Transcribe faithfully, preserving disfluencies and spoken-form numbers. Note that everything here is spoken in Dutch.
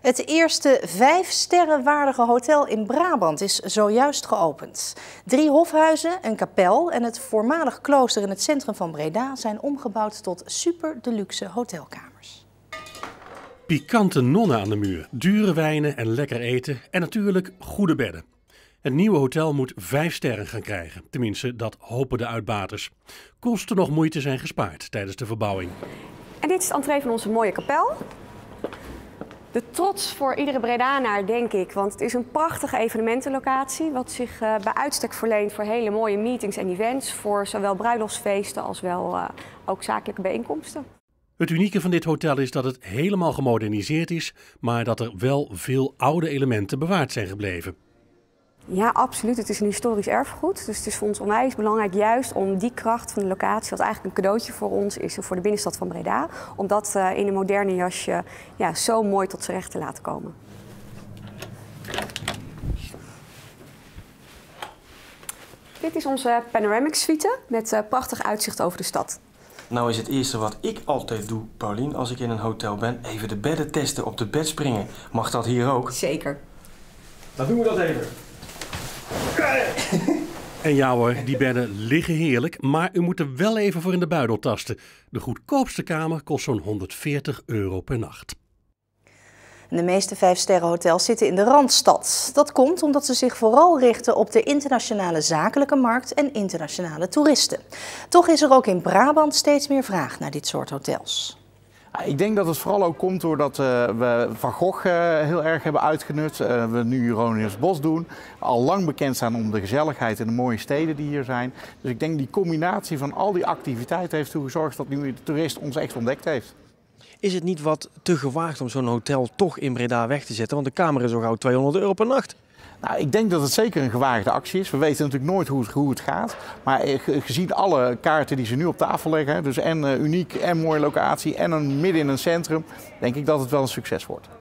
Het eerste vijf sterrenwaardige hotel in Brabant is zojuist geopend. Drie hofhuizen, een kapel en het voormalig klooster in het centrum van Breda zijn omgebouwd tot super deluxe hotelkamers. Pikante nonnen aan de muur, dure wijnen en lekker eten en natuurlijk goede bedden. Het nieuwe hotel moet vijf sterren gaan krijgen. Tenminste, dat hopen de uitbaters. Kosten nog moeite zijn gespaard tijdens de verbouwing. En dit is het entree van onze mooie kapel. De trots voor iedere Bredanaar, denk ik, want het is een prachtige evenementenlocatie wat zich uh, bij uitstek verleent voor hele mooie meetings en events, voor zowel bruiloftsfeesten als wel uh, ook zakelijke bijeenkomsten. Het unieke van dit hotel is dat het helemaal gemoderniseerd is, maar dat er wel veel oude elementen bewaard zijn gebleven. Ja, absoluut. Het is een historisch erfgoed. Dus het is voor ons onwijs belangrijk juist om die kracht van de locatie, wat eigenlijk een cadeautje voor ons is en voor de binnenstad van Breda, om dat uh, in een moderne jasje ja, zo mooi tot z'n recht te laten komen. Dit is onze panoramic suite met uh, prachtig uitzicht over de stad. Nou is het eerste wat ik altijd doe, Paulien, als ik in een hotel ben, even de bedden testen, op de bed springen. Mag dat hier ook? Zeker. Dan doen we dat even. En ja hoor, die bedden liggen heerlijk, maar u moet er wel even voor in de buidel tasten. De goedkoopste kamer kost zo'n honderdveertig euro per nacht. De meeste vijfsterrenhotels zitten in de Randstad. Dat komt omdat ze zich vooral richten op de internationale zakelijke markt en internationale toeristen. Toch is er ook in Brabant steeds meer vraag naar dit soort hotels. Ik denk dat het vooral ook komt doordat uh, we Van Gogh uh, heel erg hebben uitgenut. Uh, we nu Hieronymus Bosch doen. Al lang bekend staan om de gezelligheid en de mooie steden die hier zijn. Dus ik denk die combinatie van al die activiteiten heeft ervoor gezorgd dat nu de toerist ons echt ontdekt heeft. Is het niet wat te gewaagd om zo'n hotel toch in Breda weg te zetten? Want de kamer is al gauw tweehonderd euro per nacht. Nou, ik denk dat het zeker een gewaagde actie is. We weten natuurlijk nooit hoe het, hoe het gaat. Maar gezien alle kaarten die ze nu op tafel leggen, dus en uh, uniek en mooie locatie en een, midden in een centrum, denk ik dat het wel een succes wordt.